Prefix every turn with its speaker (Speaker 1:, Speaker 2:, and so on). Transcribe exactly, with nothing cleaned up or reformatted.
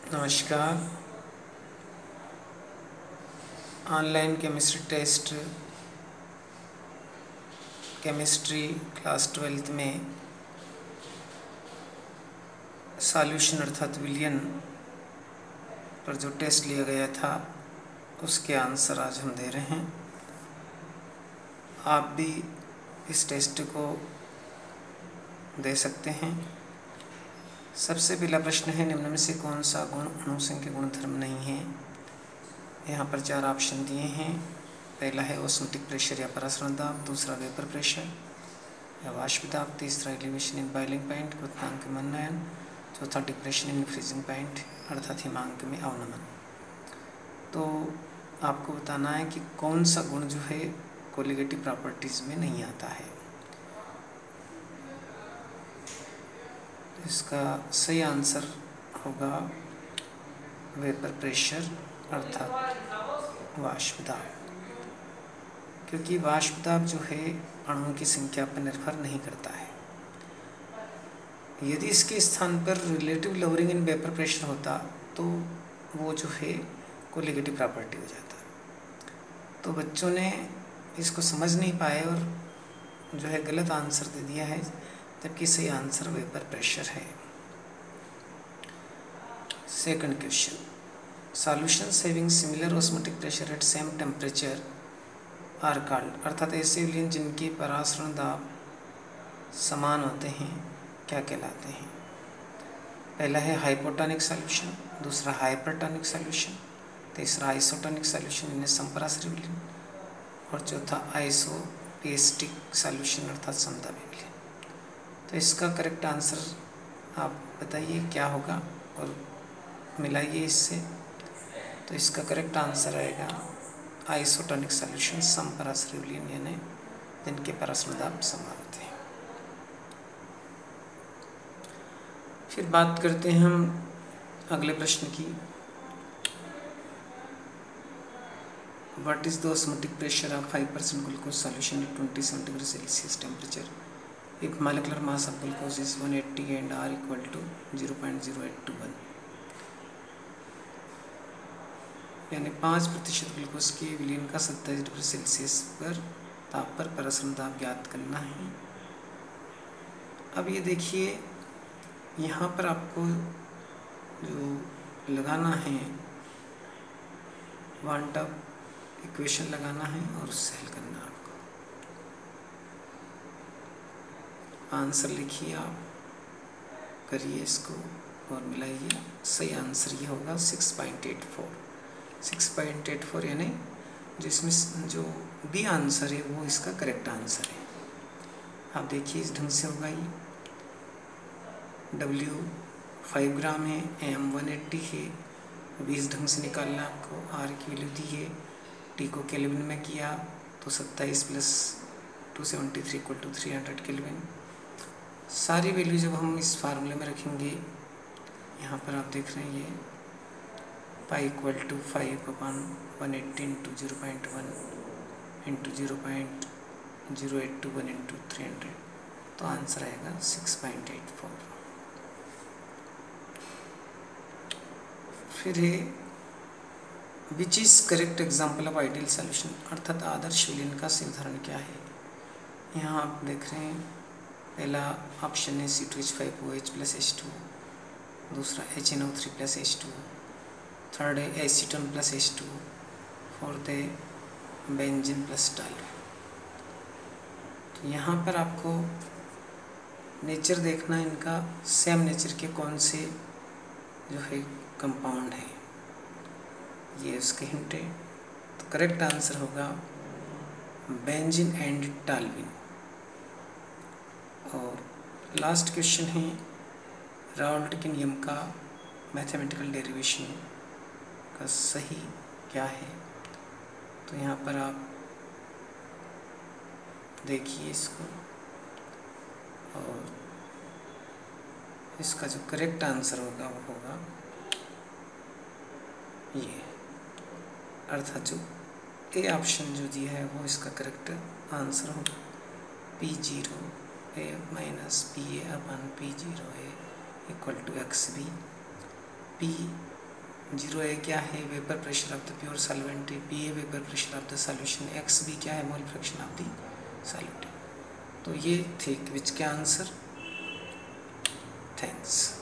Speaker 1: नमस्कार। Online chemistry test chemistry class twelfth में solution अर्थात विलयन पर जो टेस्ट लिया गया था उसके आंसर आज हम दे रहे हैं। आप भी इस टेस्ट को दे सकते हैं। सबसे पहला प्रश्न है, निम्न में से कौन सा गुण अणुसंघ के गुणधर्म नहीं है। यहाँ पर चार ऑप्शन दिए हैं। पहला है ऑस्मोटिक प्रेशर या परासरण दाब, दूसरा वेपर प्रेशर या वाष्प दाब, तीसरा एलिवेशन इन बॉइलिंग पॉइंट क्वथनांक में उन्नयन, चौथा डिप्रेशन इन फ्रीजिंग पॉइंट अर्थात हिमांक में अवनमन। तो आपको बताना है कि कौन सा गुण जो है कोलिगेटिव प्रॉपर्टीज में नहीं आता है। इसका सही आंसर होगा वेपर प्रेशर अर्थात वाष्प दाब, क्योंकि वाष्प दाब जो है अणुओं की संख्या पर निर्भर नहीं करता है। यदि इसके स्थान पर relative lowering in vapour pressure होता तो वो जो है कोलिगेटिव प्रॉपर्टी हो जाता। तो बच्चों ने इसको समझ नहीं पाए और जो है गलत आंसर दे दिया है, जबकि सही आंसर वेपर प्रेशर है। Second question, solutions having similar osmotic pressure at same temperature are called, अर्थात ऐसे विलयन जिनके परासरण दाब समान होते हैं क्या कहलाते हैं। पहला है हाइपोटोनिक सॉल्यूशन, दूसरा हाइपरटोनिक सॉल्यूशन, तीसरा आइसोटोनिक सॉल्यूशन इन्हें समपरासरी विलयन, और चौथा आइसोपेस्टिक सॉल्यूशन अर्थात समतापी विलयन। तो इसका करेक्ट आंसर आप बताइए क्या होगा और मिलाइए इससे। तो इसका करेक्ट आंसर आएगा आइसोटोनिक सॉल्यूशन, समपरासरी विलयन यानी जिनके परासरण दाब समान होते हैं। फिर बात करते हैं हम अगले प्रश्न की। What is the osmotic pressure of five percent glucose solution at twenty seven degree Celsius temperature if molecular mass of glucose is one eighty and R equal to zero point zero eight two one, यानी पाँच प्रतिशत glucose के विलयन का सत्ताईस degree Celsius पर ताप पर परासरण दाब ज्ञात करना है। अब ये देखिए, यहाँ पर आपको जो लगाना है वन टॉप इक्वेशन लगाना है और उससे हल करना है। आपको आंसर लिखिए, आप करिए इसको और मिलाइए। सही आंसर ये होगा six point eight four six point eight four यानी जिसमें जो बी आंसर है वो इसका करेक्ट आंसर है। आप देखिए इस ढंग से होगा। ये डब्ल्यू फाइव ग्राम है, एम वन एट्टी है, बी इस ढंग से निकालना आपको। आर की वैल्यू दी है, टी को केल्विन में किया तो सत्ताईस plus two seventy three equal to three hundred kelvin. सारी वैल्यू जब हम इस फार्मूले में रखेंगे, यहाँ पर आप देख रहे हैं ये pi equal to five upon one eighty into zero point one into zero point zero eight two one into three hundred, तो आंसर आएगा सिक्स पॉइंट एट फोर। फिर है which is correct example of ideal solution, अर्थात आदर्श विलयन का सही उदाहरण क्या है। यहाँ आप देख रहे हैं पहला ऑप्शन है C two H five O H plus H two, दूसरा H N O three plus H two, third है acetone plus H two, fourth है बेंजीन प्लस टॉल्यूइन। तो यहाँ पर आपको नेचर देखना है इनका, सेम नेचर के कौन से जो है कंपाउंड है, ये उसके हिंट है। तो करेक्ट आंसर होगा बेंजीन एंड टॉल्यूइन। और लास्ट क्वेश्चन है राउल्ट के नियम का मैथमेटिकल डेरिवेशन का सही क्या है। तो यहाँ पर आप देखिए इसको, और इसका जो करेक्ट आंसर होगा वो होगा ये, अर्थात जो ए ऑप्शन जो दिया है वो इसका करेक्ट आंसर होगा। P zero A minus P A upon P zero A equal to X B, P zero A क्या है vapour pressure of the pure solvent, P A vapour pressure of the solution, X B क्या है mole fraction of the solute. तो ये थे quiz के answer. Thanks.